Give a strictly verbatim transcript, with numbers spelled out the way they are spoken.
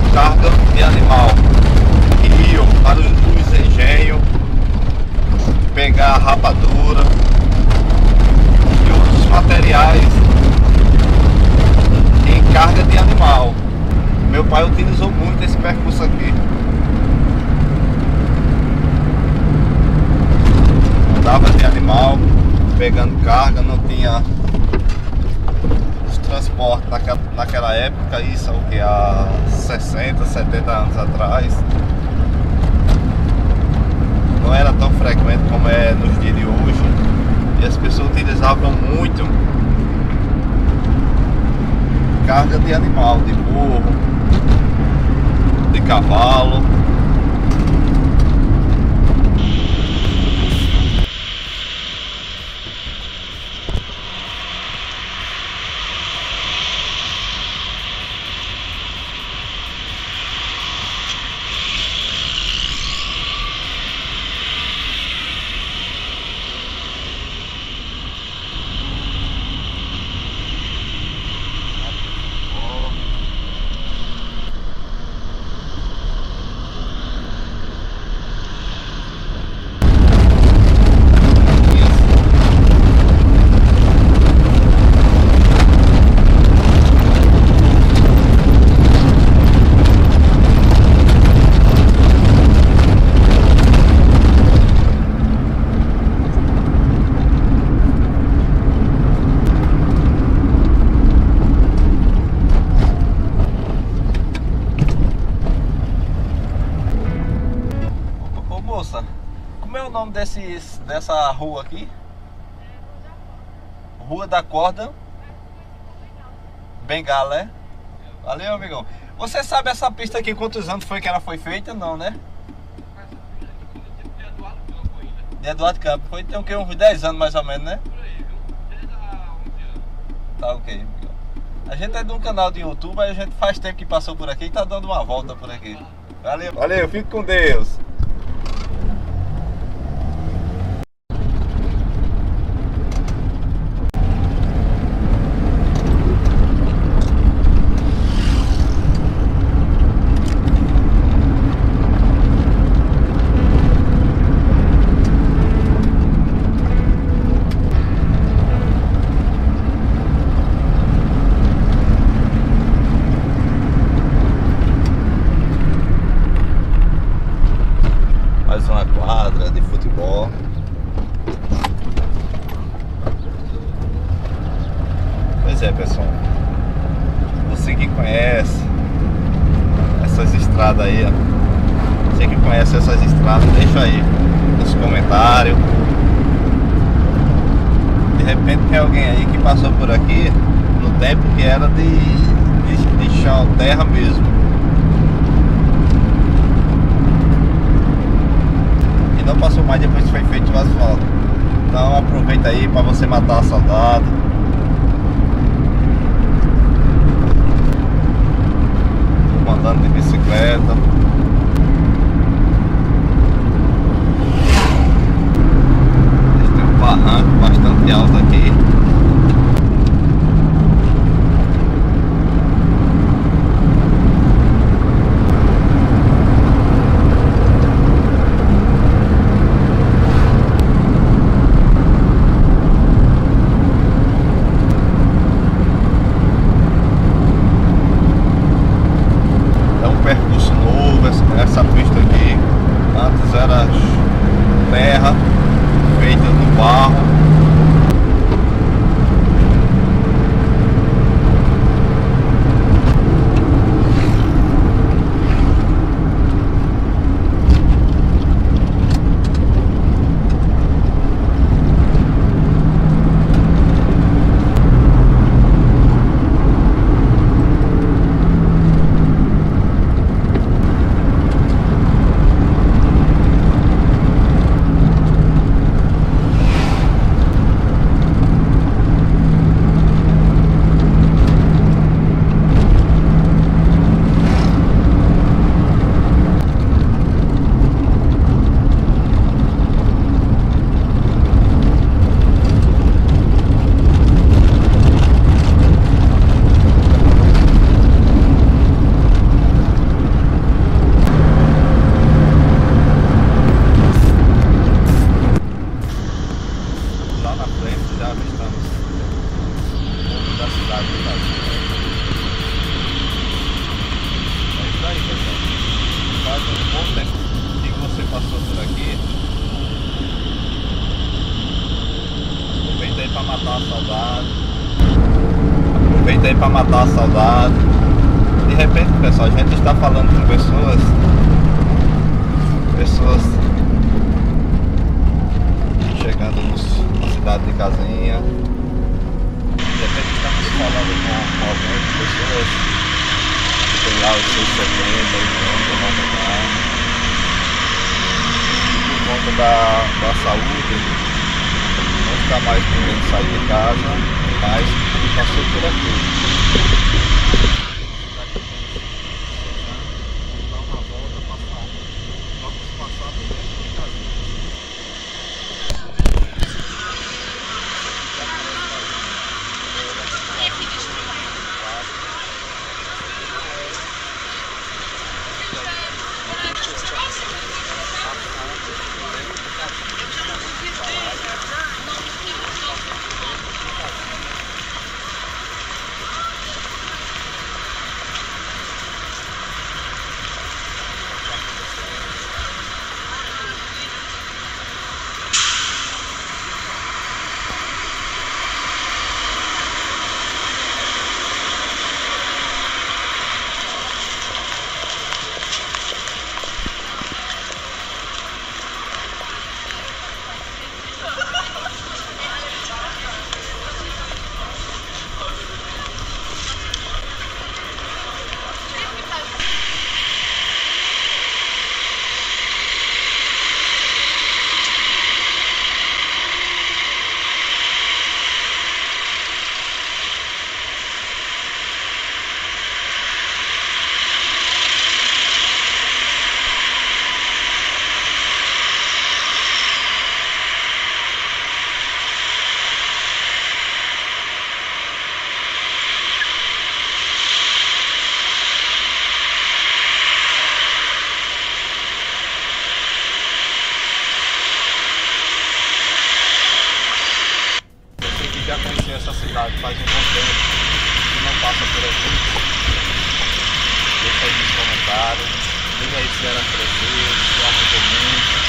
carga de animal, rio para os engenhos, pegar rapadura e outros materiais em carga de animal. Meu pai utilizou muito esse percurso aqui. Andava de animal, pegando carga, não tinha os transportes naquela, naquela época, isso o que, há sessenta, setenta anos atrás. Não era tão frequente como é nos dias de hoje. E as pessoas utilizavam muito carga de animal, de burro, de cavalo. Como é o nome desse, dessa rua aqui? Rua da Corda Bengala, é? Valeu, amigão. Você sabe essa pista aqui, quantos anos foi que ela foi feita? Não, né? De Eduardo Campos. Foi, tem o que, uns dez anos mais ou menos, né? Tá ok. A gente é de um canal de YouTube, aí a gente faz tempo que passou por aqui e tá dando uma volta por aqui. Valeu, valeu, fique com Deus. Mais uma quadra de futebol. Pois é, pessoal, você que conhece essas estradas aí, ó, você que conhece essas estradas, deixa aí nos comentários. De repente tem alguém aí que passou por aqui no tempo que era de, de, de chão, terra mesmo. Não passou mais depois que foi feito o asfalto. Então aproveita aí para você matar a saudade. Andando de bicicleta. Tem um barranco bastante alto aqui. Percurso novo. a saudade. Aproveita aí para matar a saudade. De repente, pessoal, a gente está falando com pessoas, pessoas chegando nos, na cidade de Casinha. De repente estamos falando com, com algumas pessoas que tem lá os seus setenta, oitenta, noventa anos. E por conta da, da saúde, não está mais podendo sair de casa, mas passou por aqui. Dar uma volta, passar, vamos passar por dentro de Casinha. Já conheci essa cidade faz um bom tempo e não passa por aqui. Deixa aí nos comentários, diga aí se era crescer, se aumentou muito.